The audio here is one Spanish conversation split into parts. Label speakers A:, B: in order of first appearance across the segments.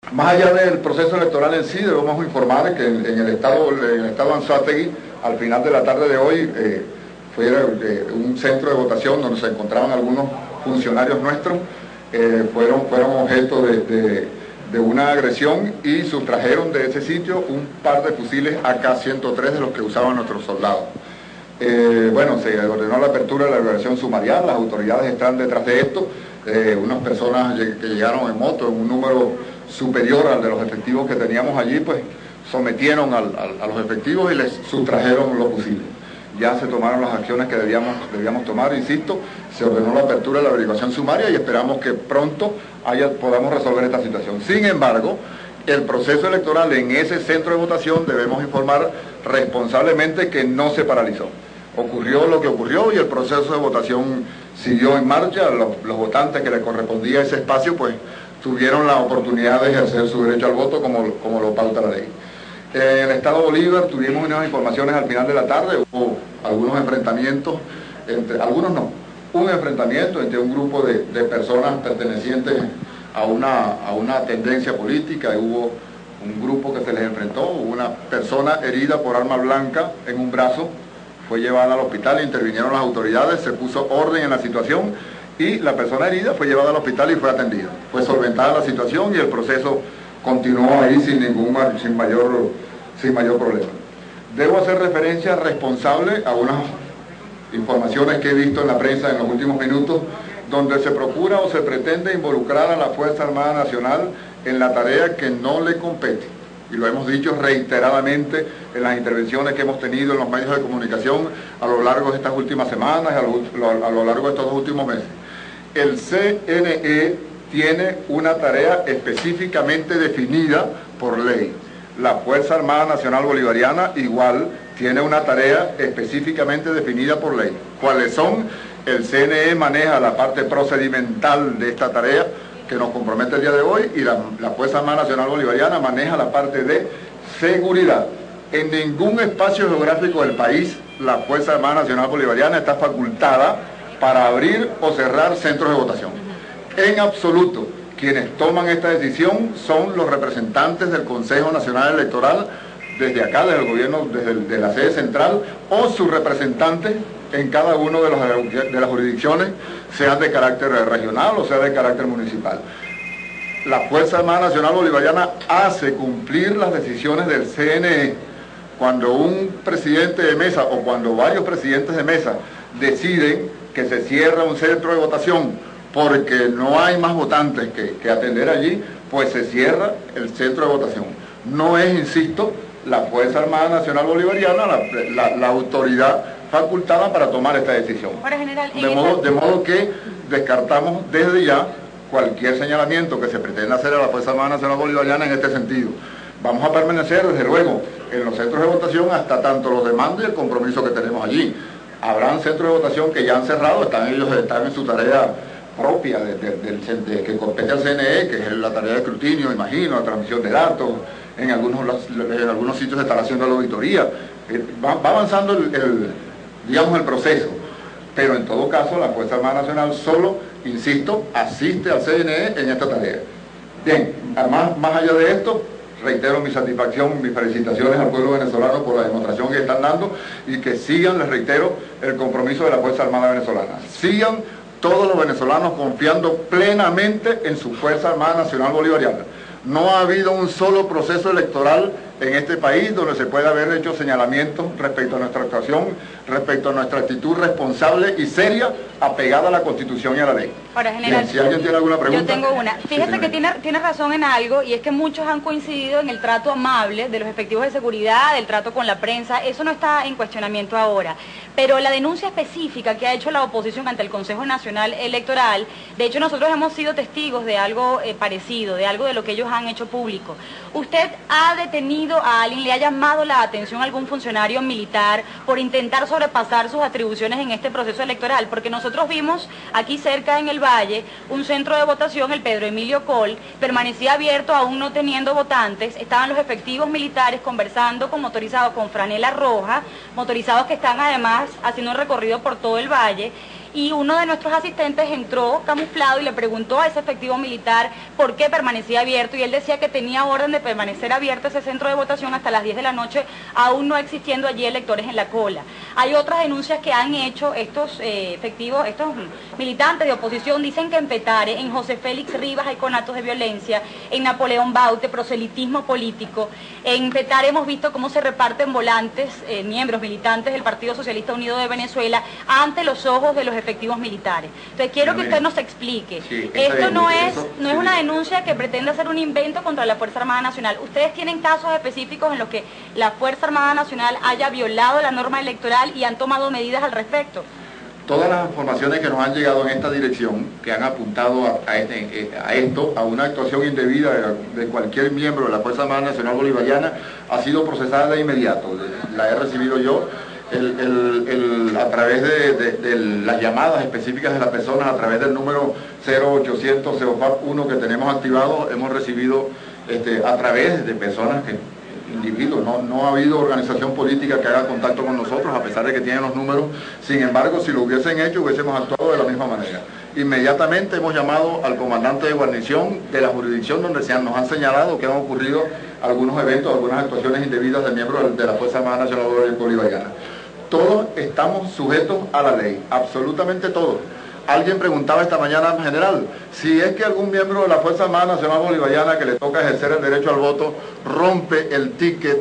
A: Más allá del proceso electoral en sí, debemos informar que en el estado Anzoátegui, al final de la tarde de hoy, fue un centro de votación donde se encontraban algunos funcionarios nuestros, fueron objeto de una agresión y sustrajeron de ese sitio un par de fusiles AK-103 de los que usaban nuestros soldados. Bueno, se ordenó la apertura de la evaluación sumarial, las autoridades están detrás de esto, unas personas que llegaron en moto en un número superior al de los efectivos que teníamos allí, pues sometieron a los efectivos y les sustrajeron los fusiles. Ya se tomaron las acciones que debíamos tomar, insisto, se ordenó la apertura de la averiguación sumaria y esperamos que pronto podamos resolver esta situación. Sin embargo, el proceso electoral en ese centro de votación debemos informar responsablemente que no se paralizó. Ocurrió lo que ocurrió y el proceso de votación siguió en marcha. Los votantes que les correspondía ese espacio, pues tuvieron la oportunidad de ejercer su derecho al voto como lo pauta la ley. En el estado Bolívar tuvimos unas informaciones al final de la tarde, hubo algunos enfrentamientos, un enfrentamiento entre un grupo de personas pertenecientes a una tendencia política, y hubo un grupo que se les enfrentó, hubo una persona herida por arma blanca en un brazo, fue llevada al hospital, intervinieron las autoridades, se puso orden en la situación y la persona herida fue llevada al hospital y fue atendida. Fue solventada la situación y el proceso continuó ahí sin mayor problema. Debo hacer referencia responsable a unas informaciones que he visto en la prensa en los últimos minutos, donde se procura o se pretende involucrar a la Fuerza Armada Nacional en la tarea que no le compete. Y lo hemos dicho reiteradamente en las intervenciones que hemos tenido en los medios de comunicación a lo largo de estas últimas semanas, a lo largo de estos 2 últimos meses. El CNE tiene una tarea específicamente definida por ley. La Fuerza Armada Nacional Bolivariana igual tiene una tarea específicamente definida por ley. ¿Cuáles son? El CNE maneja la parte procedimental de esta tarea que nos compromete el día de hoy y la Fuerza Armada Nacional Bolivariana maneja la parte de seguridad. En ningún espacio geográfico del país la Fuerza Armada Nacional Bolivariana está facultada para abrir o cerrar centros de votación. En absoluto, quienes toman esta decisión son los representantes del Consejo Nacional Electoral, desde acá, desde el gobierno, desde la sede central, o sus representantes en cada una de las jurisdicciones, sean de carácter regional o sea de carácter municipal. La Fuerza Armada Nacional Bolivariana hace cumplir las decisiones del CNE. Cuando un presidente de mesa o cuando varios presidentes de mesa deciden que se cierra un centro de votación porque no hay más votantes que atender allí, pues se cierra el centro de votación. No es, insisto, la Fuerza Armada Nacional Bolivariana la autoridad facultada para tomar esta decisión.
B: Ahora, general,
A: de modo que descartamos desde ya cualquier señalamiento que se pretenda hacer a la Fuerza Armada Nacional Bolivariana en este sentido. Vamos a permanecer, desde luego, en los centros de votación hasta tanto los demandos y el compromiso que tenemos allí. Habrán centros de votación que ya han cerrado, ellos están en su tarea propia que compete al CNE, que es la tarea de escrutinio, imagino, la transmisión de datos. En algunos sitios se está haciendo la auditoría. Va avanzando el proceso, pero en todo caso la Fuerza Armada Nacional solo, insisto, asiste al CNE en esta tarea. Bien, además, más allá de esto, reitero mi satisfacción, mis felicitaciones al pueblo venezolano por la demostración que están dando y que sigan, les reitero, el compromiso de la Fuerza Armada Venezolana. Sigan todos los venezolanos confiando plenamente en su Fuerza Armada Nacional Bolivariana. No ha habido un solo proceso electoral en este país donde se pueda haber hecho señalamientos respecto a nuestra actuación, respecto a nuestra actitud responsable y seria, apegada a la Constitución y a la ley.
B: Ahora, general,
A: bien, si alguien tiene alguna pregunta.
B: Yo tengo una. Fíjese sí, que tiene razón en algo, y es que muchos han coincidido en el trato amable de los efectivos de seguridad, del trato con la prensa. Eso no está en cuestionamiento ahora. Pero la denuncia específica que ha hecho la oposición ante el Consejo Nacional Electoral, de hecho nosotros hemos sido testigos de algo parecido, de algo de lo que ellos han hecho público. ¿Usted ha detenido a alguien, le ha llamado la atención a algún funcionario militar por intentar sobrepasar sus atribuciones en este proceso electoral? Porque nosotros vimos aquí cerca en el Valle un centro de votación, el Pedro Emilio Col, permanecía abierto aún no teniendo votantes, estaban los efectivos militares conversando con motorizados con franela roja, motorizados que están además haciendo un recorrido por todo el Valle. y uno de nuestros asistentes entró camuflado y le preguntó a ese efectivo militar por qué permanecía abierto, y él decía que tenía orden de permanecer abierto ese centro de votación hasta las 10 de la noche, aún no existiendo allí electores en la cola. Hay otras denuncias que han hecho estos estos militantes de oposición. Dicen que en Petare, en José Félix Rivas hay conatos de violencia, en Napoleón Baute, proselitismo político. En Petare hemos visto cómo se reparten volantes, miembros militantes del Partido Socialista Unido de Venezuela, ante los ojos de los efectivos militares. Entonces quiero que usted nos explique.
A: Sí,
B: esto no es una denuncia que pretende hacer un invento contra la Fuerza Armada Nacional. ¿Ustedes tienen casos específicos en los que la Fuerza Armada Nacional haya violado la norma electoral y han tomado medidas al respecto?
A: Todas las informaciones que nos han llegado en esta dirección, que han apuntado a una actuación indebida de cualquier miembro de la Fuerza Armada Nacional Bolivariana, ha sido procesada de inmediato. La he recibido yo a través de las llamadas específicas de las personas, a través del número 0800 CEOFAP1 que tenemos activado. Hemos recibido a través de personas individuos, no ha habido organización política que haga contacto con nosotros, a pesar de que tienen los números. Sin embargo, si lo hubiesen hecho, hubiésemos actuado de la misma manera. Inmediatamente hemos llamado al comandante de guarnición de la jurisdicción donde nos han señalado que han ocurrido algunos eventos, algunas actuaciones indebidas de miembros de la Fuerza Armada Nacional Bolivariana. Todos estamos sujetos a la ley, absolutamente todos. Alguien preguntaba esta mañana, general, si es que algún miembro de la Fuerza Armada Nacional Bolivariana que le toca ejercer el derecho al voto rompe el ticket,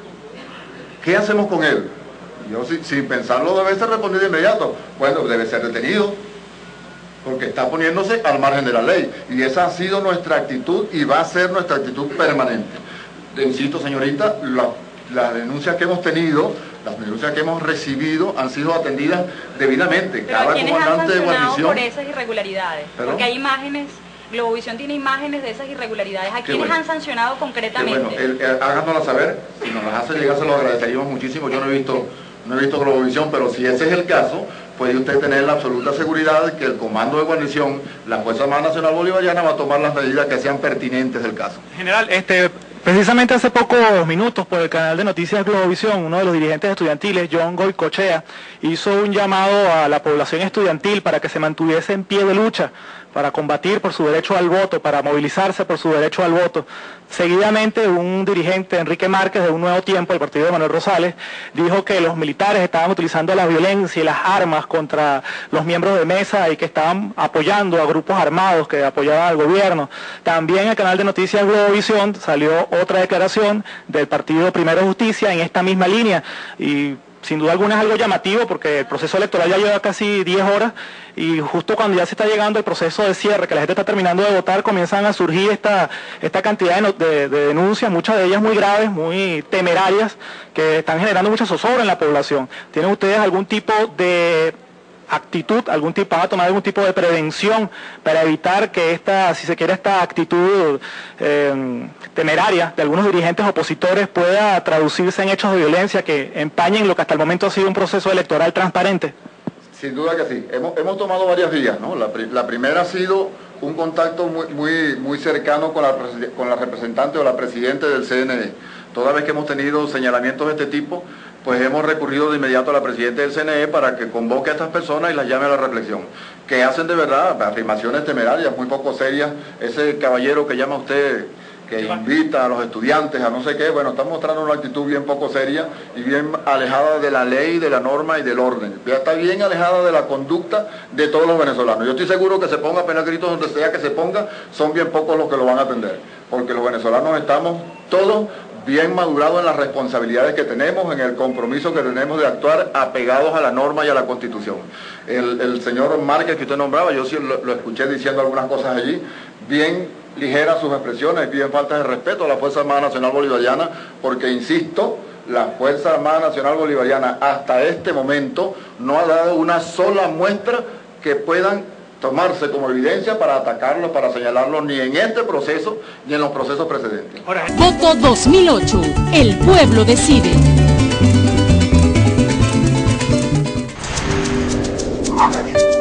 A: ¿qué hacemos con él? Yo, sin pensarlo, debe ser respondido de inmediato. Bueno, debe ser detenido, porque está poniéndose al margen de la ley. Y esa ha sido nuestra actitud y va a ser nuestra actitud permanente. Insisto, señorita, las denuncias que hemos tenido, las denuncias que hemos recibido han sido atendidas debidamente.
B: Pero
A: cada
B: ¿quiénes
A: comandante
B: han
A: de guarnición
B: por esas irregularidades?
A: ¿Perdón?
B: Porque hay imágenes, Globovisión tiene imágenes de esas irregularidades. ¿A quiénes han sancionado concretamente?
A: Bueno, háganosla saber, si nos las hace llegar se lo agradeceríamos muchísimo. Yo no he visto Globovisión, pero si ese es el caso, puede usted tener la absoluta seguridad de que el comando de guarnición, la Fuerza Armada Nacional Bolivariana, va a tomar las medidas que sean pertinentes del caso.
C: General, precisamente hace pocos minutos por el canal de noticias Globovisión, uno de los dirigentes estudiantiles, John Goycochea, hizo un llamado a la población estudiantil para que se mantuviese en pie de lucha, para combatir por su derecho al voto, para movilizarse por su derecho al voto. Seguidamente, un dirigente, Enrique Márquez, de Un Nuevo Tiempo, del partido de Manuel Rosales, dijo que los militares estaban utilizando la violencia y las armas contra los miembros de mesa y que estaban apoyando a grupos armados que apoyaban al gobierno. También en el canal de noticias Globovisión salió otra declaración del partido Primero Justicia en esta misma línea, y sin duda alguna es algo llamativo porque el proceso electoral ya lleva casi 10 horas y justo cuando ya se está llegando el proceso de cierre, que la gente está terminando de votar, comienzan a surgir esta cantidad de denuncias, muchas de ellas muy graves, muy temerarias, que están generando mucha zozobra en la población. ¿Tienen ustedes algún tipo de actitud, van a tomar algún tipo de prevención para evitar que esta actitud temeraria de algunos dirigentes opositores pueda traducirse en hechos de violencia que empañen lo que hasta el momento ha sido un proceso electoral transparente?
A: Sin duda que sí. Hemos tomado varias vías, ¿no? La primera ha sido un contacto muy cercano con la representante o la presidenta del CNE. Toda vez que hemos tenido señalamientos de este tipo, pues hemos recurrido de inmediato a la presidenta del CNE para que convoque a estas personas y las llame a la reflexión. Que hacen de verdad afirmaciones temerarias, muy poco serias. Ese caballero que llama usted, que invita a los estudiantes a no sé qué, bueno, está mostrando una actitud bien poco seria y bien alejada de la ley, de la norma y del orden. Ya está bien alejada de la conducta de todos los venezolanos. Yo estoy seguro que se ponga a pegar gritos donde sea que se ponga, son bien pocos los que lo van a atender, porque los venezolanos estamos todos bien madurados en las responsabilidades que tenemos, en el compromiso que tenemos de actuar apegados a la norma y a la Constitución. El señor Márquez que usted nombraba, yo sí lo escuché diciendo algunas cosas allí, bien ligeras sus expresiones, bien faltas de respeto a la Fuerza Armada Nacional Bolivariana, porque insisto, la Fuerza Armada Nacional Bolivariana hasta este momento no ha dado una sola muestra que puedan tomarse como evidencia para atacarlo, para señalarlo, ni en este proceso, ni en los procesos precedentes.
D: Voto 2008. El pueblo decide.